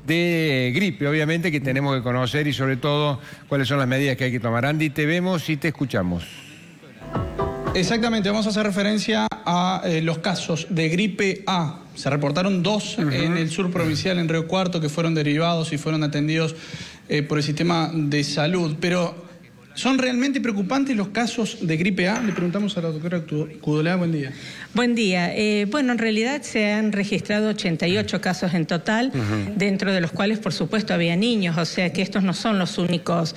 de gripe, obviamente, que tenemos que conocer y sobre todo cuáles son las medidas que hay que tomar. Andy, te vemos y te escuchamos. Exactamente, vamos a hacer referencia a los casos de gripe A. Se reportaron 2 en el sur provincial, en Río Cuarto, que fueron derivados y fueron atendidos por el sistema de salud. Pero, ¿son realmente preocupantes los casos de gripe A? Le preguntamos a la doctora Cudolá. Buen día. Buen día. Bueno, en realidad se han registrado 88 casos en total, dentro de los cuales, por supuesto, había niños, o sea que estos no son los únicos.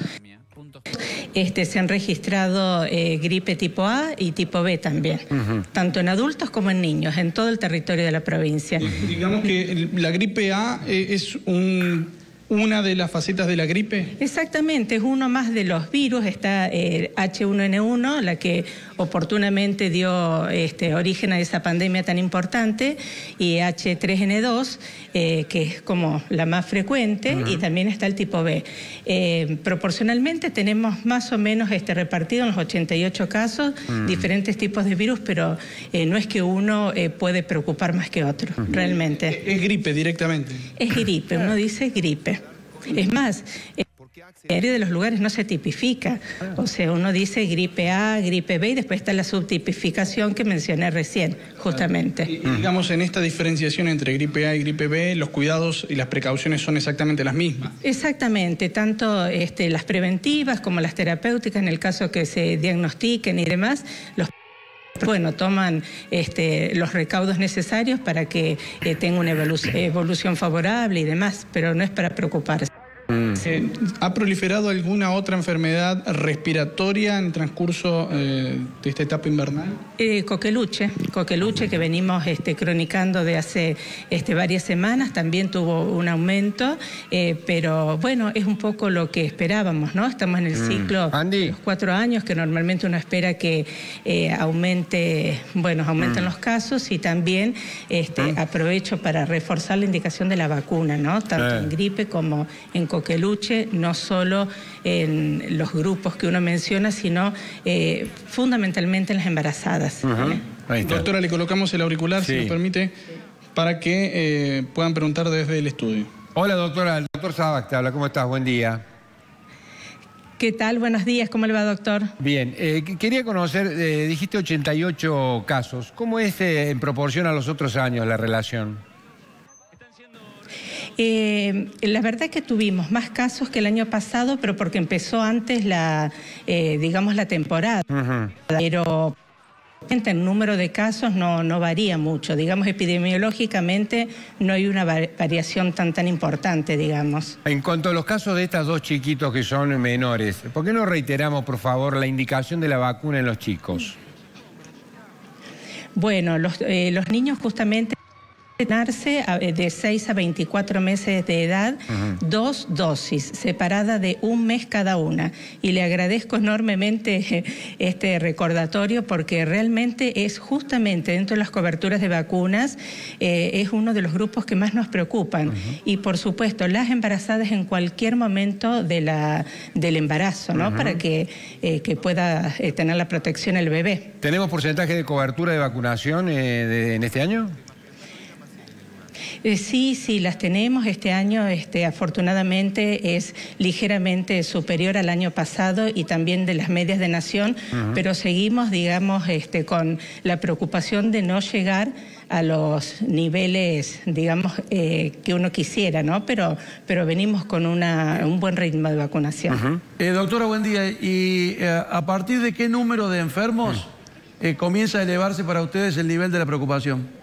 Se han registrado gripe tipo A y tipo B también, tanto en adultos como en niños, en todo el territorio de la provincia. Digamos que la gripe A es una de las facetas de la gripe. Exactamente, es uno más de los virus. Está H1N1, la que oportunamente dio origen a esa pandemia tan importante, y H3N2, que es como la más frecuente, y también está el tipo B. Proporcionalmente tenemos más o menos repartido en los 88 casos diferentes tipos de virus, pero no es que uno puede preocupar más que otro, realmente. ¿Es gripe directamente? Es gripe, uno dice gripe. Es más, en la mayoría de los lugares no se tipifica. O sea, uno dice gripe A, gripe B, y después está la subtipificación que mencioné recién, justamente. Y digamos, en esta diferenciación entre gripe A y gripe B, los cuidados y las precauciones son exactamente las mismas. Exactamente, tanto las preventivas como las terapéuticas, en el caso que se diagnostiquen y demás, toman los recaudos necesarios para que tenga una evolución favorable y demás, pero no es para preocuparse. ¿Ha proliferado alguna otra enfermedad respiratoria en el transcurso de esta etapa invernal? Coqueluche, que venimos cronicando de hace varias semanas, también tuvo un aumento, pero bueno, es un poco lo que esperábamos, ¿no? Estamos en el ciclo de los 4 años, que normalmente uno espera que aumenten los casos, y también aprovecho para reforzar la indicación de la vacuna, ¿no? Tanto en gripe como en coqueluche, no solo en los grupos que uno menciona, sino fundamentalmente en las embarazadas. Doctora, le colocamos el auricular, si nos permite, para que puedan preguntar desde el estudio. Hola, doctora. El doctor Sabac te habla. ¿Cómo estás? Buen día. ¿Qué tal? Buenos días. ¿Cómo le va, doctor? Bien. Quería conocer, dijiste 88 casos. ¿Cómo es en proporción a los otros años la relación? La verdad que tuvimos más casos que el año pasado, pero porque empezó antes la temporada. Pero el número de casos no varía mucho. Digamos, epidemiológicamente no hay una variación tan importante, digamos. En cuanto a los casos de estas 2 chiquitos que son menores, ¿por qué no reiteramos, por favor, la indicación de la vacuna en los chicos? Bueno, los niños justamente de 6 a 24 meses de edad, 2 dosis, separadas de 1 mes cada una. Y le agradezco enormemente este recordatorio, porque realmente es justamente dentro de las coberturas de vacunas, es uno de los grupos que más nos preocupan. Y por supuesto, las embarazadas en cualquier momento del embarazo, ¿no? Para que pueda tener la protección el bebé. ¿Tenemos porcentaje de cobertura de vacunación en este año? Sí, las tenemos. Este año, afortunadamente, es ligeramente superior al año pasado y también de las medias de nación, pero seguimos, digamos, con la preocupación de no llegar a los niveles, digamos, que uno quisiera, ¿no? Pero venimos con un buen ritmo de vacunación. Doctora, buen día. ¿Y a partir de qué número de enfermos comienza a elevarse para ustedes el nivel de la preocupación?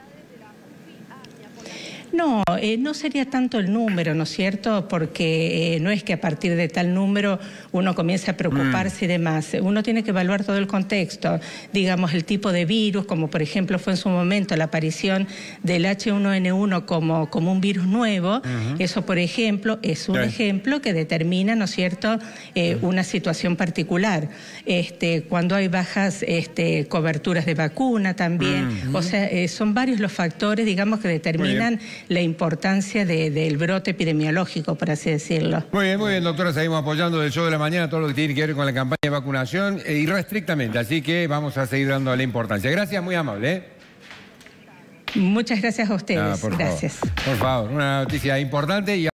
No, no sería tanto el número, ¿no es cierto? Porque no es que a partir de tal número uno comience a preocuparse y demás. Uno tiene que evaluar todo el contexto, digamos, el tipo de virus, como por ejemplo fue en su momento la aparición del H1N1 como un virus nuevo. Eso, por ejemplo, es un ejemplo que determina, ¿no es cierto?, una situación particular. Cuando hay bajas coberturas de vacuna también. O sea, son varios los factores, digamos, que determinan la importancia del brote epidemiológico, por así decirlo. Muy bien, doctora. Seguimos apoyando del Show de la Mañana todo lo que tiene que ver con la campaña de vacunación irrestrictamente, así que vamos a seguir dando la importancia. Gracias, muy amable. Muchas gracias a ustedes. Gracias. Por favor, una noticia importante.